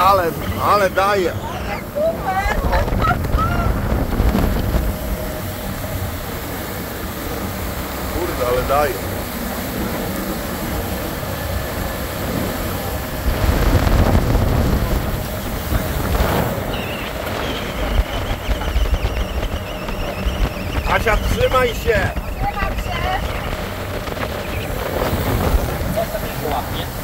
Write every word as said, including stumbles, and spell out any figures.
Ale, ale daje. Kurde, ale daje. Asia, trzymaj się! Trzymam się. Ładnie.